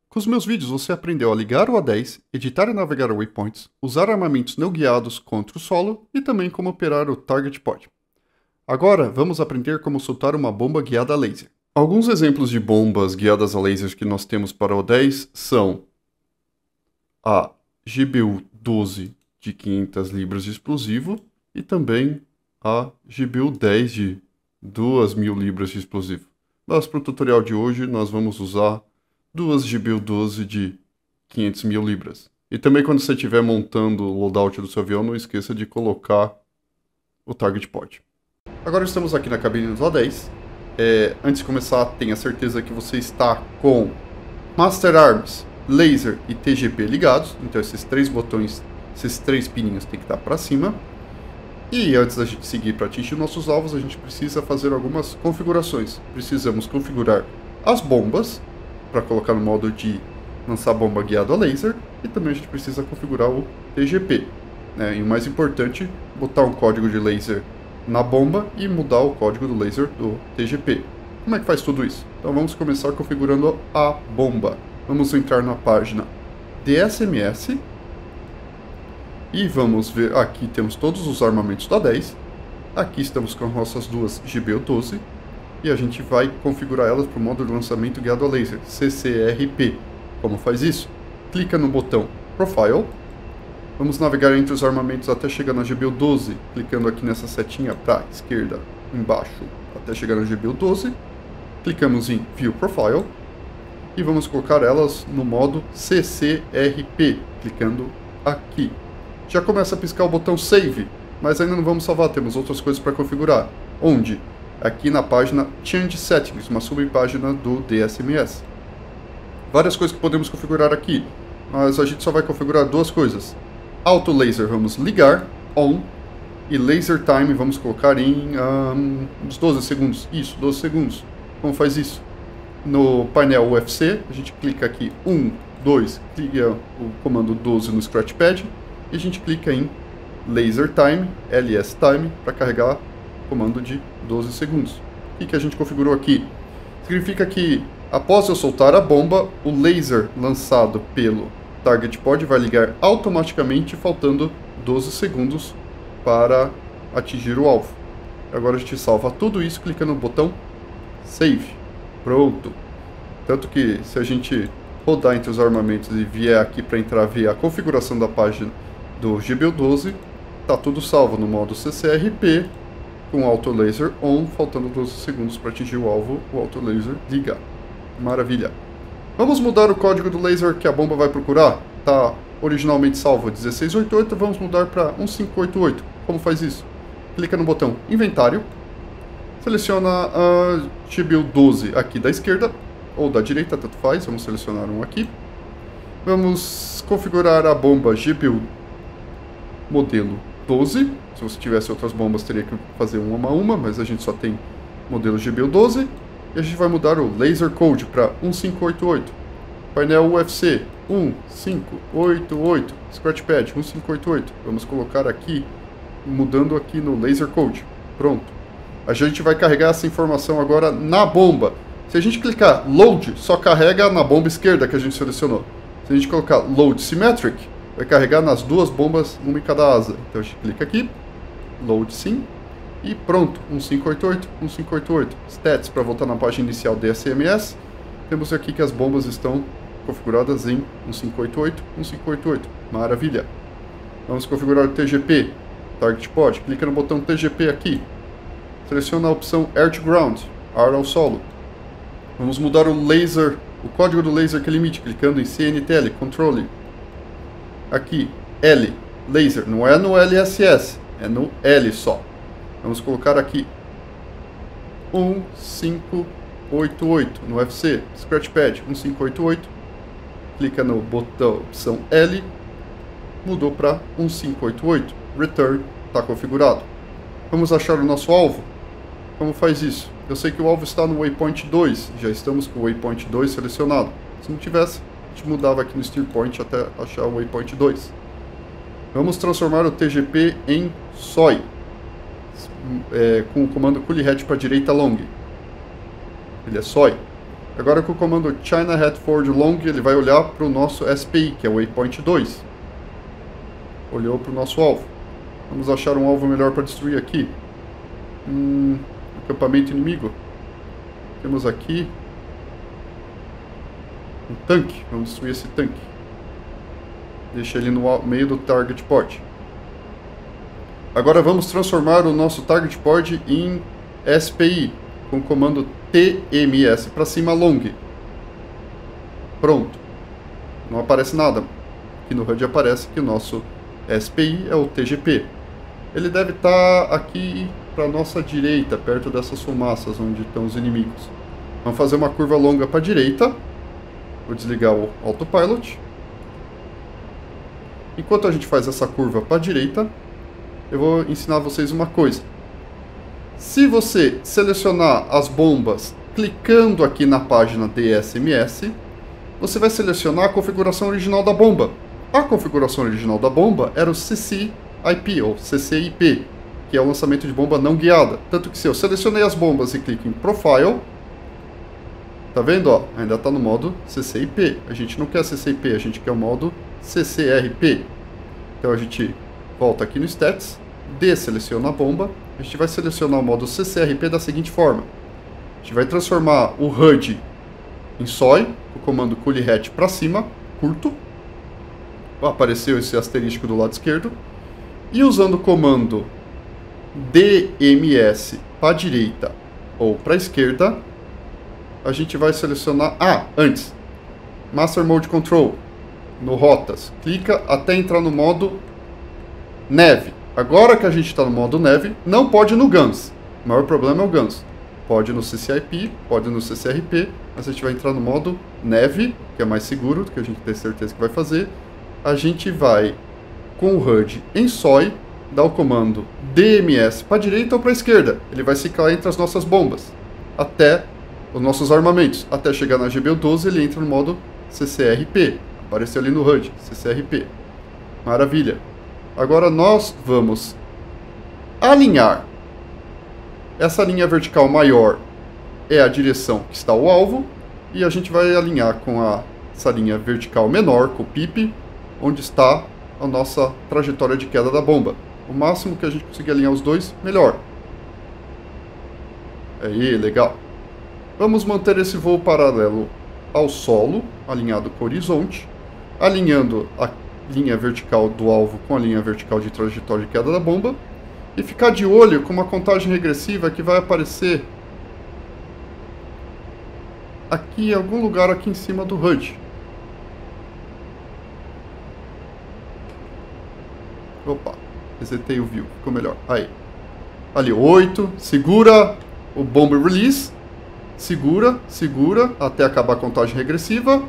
Com os meus vídeos você aprendeu a ligar o A10, editar e navegar waypoints, usar armamentos não guiados contra o solo e também como operar o Target Pod. Agora vamos aprender como soltar uma bomba guiada a laser. Alguns exemplos de bombas guiadas a lasers que nós temos para o A10 são a GBU-12 de 500 libras de explosivo e também a GBU-10 de 2.000 libras de explosivo. Mas para o tutorial de hoje nós vamos usar duas GBU-12 de 500.000 libras. E também quando você estiver montando o loadout do seu avião, não esqueça de colocar o Target Pod. Agora estamos aqui na cabine do A10. Antes de começar, tenha certeza que você está com Master Arms, Laser e TGP ligados. Então esses três botões, esses três pininhos tem que estar para cima. E antes da gente seguir para atingir nossos alvos, a gente precisa fazer algumas configurações. Precisamos configurar as bombas para colocar no modo de lançar bomba guiado a laser, e também a gente precisa configurar o TGP, né? E o mais importante, botar um código de laser na bomba e mudar o código do laser do TGP. Como é que faz tudo isso? Então vamos começar configurando a bomba. Vamos entrar na página DSMS e vamos ver, aqui temos todos os armamentos da A10. Aqui estamos com as nossas duas GBU-12 e a gente vai configurar elas para o modo de lançamento guiado a laser, CCRP. Como faz isso? Clica no botão Profile. Vamos navegar entre os armamentos até chegar na GBU-12, clicando aqui nessa setinha para a esquerda, embaixo, até chegar na GBU-12. Clicamos em View Profile e vamos colocar elas no modo CCRP, clicando aqui. Já começa a piscar o botão Save, mas ainda não vamos salvar, temos outras coisas para configurar. Onde? Aqui na página Change Settings, uma subpágina do DSMS. Várias coisas que podemos configurar aqui, mas a gente só vai configurar duas coisas. Auto Laser vamos ligar, On, e Laser Time vamos colocar em uns 12 segundos. Isso, 12 segundos. Como faz isso? No painel UFC, a gente clica aqui 1, 2, clica o comando 12 no Scratchpad, e a gente clica em Laser Time, LS Time, para carregar o comando de 12 segundos. O que a gente configurou aqui? Significa que após eu soltar a bomba, o laser lançado pelo Target Pod vai ligar automaticamente, faltando 12 segundos para atingir o alvo. Agora a gente salva tudo isso clicando no botão Save. Pronto. Tanto que se a gente rodar entre os armamentos e vier aqui para entrar ver a configuração da página do GBU-12, está tudo salvo no modo CCRP, com o Auto Laser On, faltando 12 segundos para atingir o alvo, o Auto Laser ligar. Maravilha. Vamos mudar o código do laser que a bomba vai procurar. Está originalmente salvo 1688, vamos mudar para 1588. Como faz isso? Clica no botão Inventário, seleciona a GBU-12 aqui da esquerda, ou da direita, tanto faz, vamos selecionar um aqui. Vamos configurar a bomba GBU modelo 12. Se você tivesse outras bombas, teria que fazer uma a uma, mas a gente só tem modelo GBU-12. E a gente vai mudar o Laser Code para 1588. Painel UFC 1588. Scratchpad 1588. Vamos colocar aqui, mudando aqui no Laser Code. Pronto. A gente vai carregar essa informação agora na bomba. Se a gente clicar Load, só carrega na bomba esquerda que a gente selecionou. Se a gente colocar Load Symmetric, vai carregar nas duas bombas, uma em cada asa. Então a gente clica aqui, Load Sim. E pronto, 1588, 1588. Stats para voltar na página inicial DSMS. Temos aqui que as bombas estão configuradas em 1588, 1588. Maravilha. Vamos configurar o TGP, Target Pod. Clica no botão TGP aqui. Seleciona a opção Air to Ground, ar ao solo. Vamos mudar o laser, o código do laser que limite, clicando em CNTL, Control. Aqui, L, laser, não é no LSS, é no L só. Vamos colocar aqui 1588 no UFC, Scratchpad 1588, clica no botão opção L, mudou para 1588, Return, está configurado. Vamos achar o nosso alvo? Como faz isso? Eu sei que o alvo está no Waypoint 2, já estamos com o Waypoint 2 selecionado. Se não tivesse, a gente mudava aqui no Steer Point até achar o Waypoint 2. Vamos transformar o TGP em SOI. Com o comando Coolie Head para direita long. Ele é SOI. Agora com o comando China Head Forward Long, ele vai olhar para o nosso SPI, que é o Waypoint 2. Olhou para o nosso alvo. Vamos achar um alvo melhor para destruir aqui. Acampamento inimigo. Temos aqui um tanque. Vamos destruir esse tanque. Deixa ele no meio do Target Pod. Agora vamos transformar o nosso Target Pod em SPI, com o comando TMS para cima long. Pronto. Não aparece nada. Aqui no HUD aparece que o nosso SPI é o TGP. Ele deve estar aqui para nossa direita, perto dessas fumaças onde estão os inimigos. Vamos fazer uma curva longa para a direita. Vou desligar o Autopilot. Enquanto a gente faz essa curva para a direita, eu vou ensinar vocês uma coisa. Se você selecionar as bombas clicando aqui na página DSMS, você vai selecionar a configuração original da bomba. A configuração original da bomba era o CCIP, ou CCIP, que é o lançamento de bomba não guiada. Tanto que se eu selecionei as bombas e clico em Profile, tá vendo? Ó, ainda está no modo CCIP. A gente não quer CCIP, a gente quer o modo CCRP. Então a gente volta aqui no Stats, deseleciona a bomba. A gente vai selecionar o modo CCRP da seguinte forma. A gente vai transformar o HUD em SOI, com o comando Coolie Hatch para cima, curto. Apareceu esse asterisco do lado esquerdo. E usando o comando DMS para a direita ou para a esquerda, a gente vai selecionar... antes, Master Mode Control, no Rotas. Clica até entrar no modo Neve. Agora que a gente está no modo Neve, não pode no GUNS. O maior problema é o GUNS. Pode no CCIP, pode no CCRP, mas a gente vai entrar no modo Neve, que é mais seguro, que a gente tem certeza que vai fazer. A gente vai, com o HUD em SOI, dar o comando DMS para a direita ou para a esquerda. Ele vai ciclar entre as nossas bombas, até os nossos armamentos. Até chegar na GBU12, ele entra no modo CCRP. Apareceu ali no HUD, CCRP. Maravilha. Agora nós vamos alinhar. Essa linha vertical maior é a direção que está o alvo. E a gente vai alinhar com essa linha vertical menor, com o PIP, onde está a nossa trajetória de queda da bomba. O máximo que a gente conseguir alinhar os dois, melhor. Aí, legal. Vamos manter esse voo paralelo ao solo, alinhado com o horizonte, alinhando a linha vertical do alvo com a linha vertical de trajetória de queda da bomba, e ficar de olho com uma contagem regressiva que vai aparecer aqui em algum lugar aqui em cima do HUD. Opa, resetei o view, ficou melhor. Aí. Ali, 8, segura o bomb release, segura até acabar a contagem regressiva.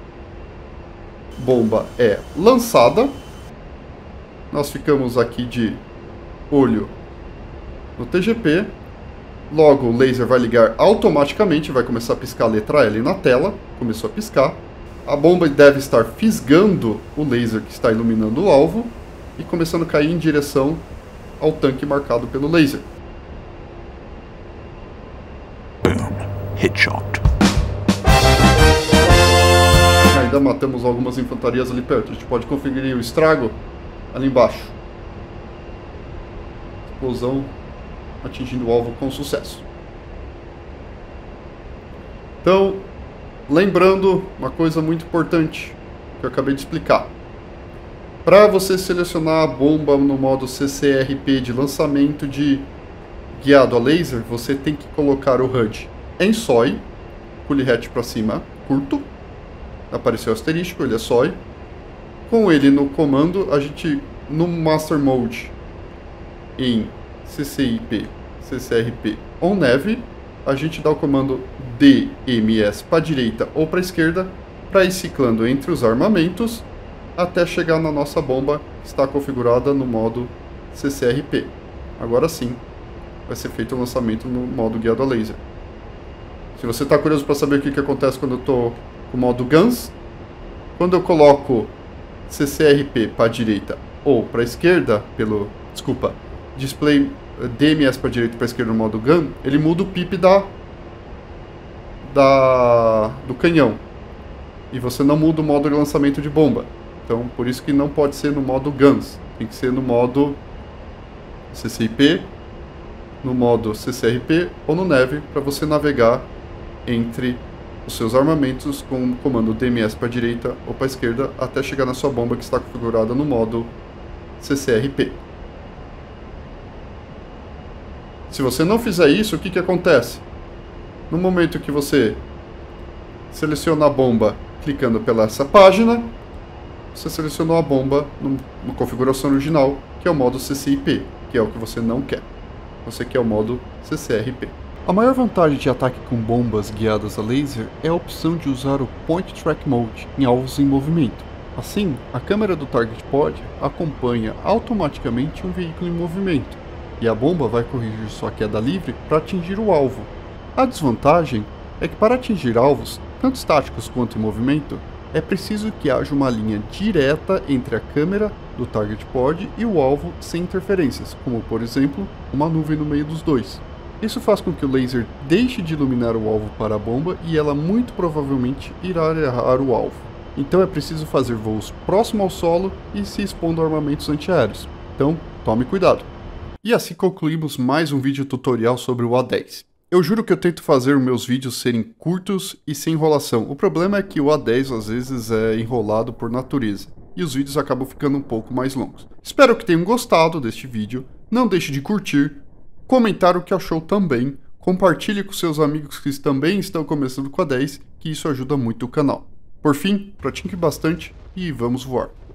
Bomba é lançada. Nós ficamos aqui de olho no TGP. Logo o laser vai ligar automaticamente, vai começar a piscar a letra L na tela. Começou a piscar. A bomba deve estar fisgando o laser que está iluminando o alvo e começando a cair em direção ao tanque marcado pelo laser. Boom. Headshot. Ainda matamos algumas infantarias ali perto. A gente pode conferir o estrago ali embaixo. Explosão atingindo o alvo com sucesso. Então, lembrando uma coisa muito importante que eu acabei de explicar. Para você selecionar a bomba no modo CCRP de lançamento de guiado a laser, você tem que colocar o HUD em SOI, Coolie Hatch para cima, curto. Apareceu o asterisco, ele é SOI. Com ele no comando, a gente, no Master Mode, em CCIP, CCRP ou Neve, a gente dá o comando DMS para a direita ou para a esquerda, para ir ciclando entre os armamentos, até chegar na nossa bomba que está configurada no modo CCRP. Agora sim, vai ser feito o lançamento no modo guiado a laser. Se você está curioso para saber o que acontece quando eu estou com o modo GUNS, quando eu coloco CCRP para a direita ou para a esquerda, display DMS para a direita e para a esquerda no modo GUN, ele muda o PIP da do canhão. E você não muda o modo de lançamento de bomba. Então, por isso que não pode ser no modo Guns. Tem que ser no modo CCIP, no modo CCRP ou no Navy, para você navegar entre os seus armamentos com o comando DMS para a direita ou para a esquerda até chegar na sua bomba que está configurada no modo CCRP. Se você não fizer isso, o que acontece? No momento que você seleciona a bomba clicando pela essa página, você selecionou a bomba na configuração original, que é o modo CCIP, que é o que você não quer. Você quer o modo CCRP. A maior vantagem de ataque com bombas guiadas a laser é a opção de usar o Point Track Mode em alvos em movimento. Assim, a câmera do Target Pod acompanha automaticamente um veículo em movimento, e a bomba vai corrigir sua queda livre para atingir o alvo. A desvantagem é que para atingir alvos, tanto estáticos quanto em movimento, é preciso que haja uma linha direta entre a câmera do Target Pod e o alvo sem interferências, como por exemplo, uma nuvem no meio dos dois. Isso faz com que o laser deixe de iluminar o alvo para a bomba e ela muito provavelmente irá errar o alvo. Então é preciso fazer voos próximo ao solo e se expondo a armamentos antiaéreos. Então, tome cuidado. E assim concluímos mais um vídeo tutorial sobre o A10. Eu juro que eu tento fazer meus vídeos serem curtos e sem enrolação. O problema é que o A10 às vezes é enrolado por natureza, e os vídeos acabam ficando um pouco mais longos. Espero que tenham gostado deste vídeo, não deixe de curtir, comentar o que achou também, compartilhe com seus amigos que também estão começando com a 10, que isso ajuda muito o canal. Por fim, pratique bastante e vamos voar!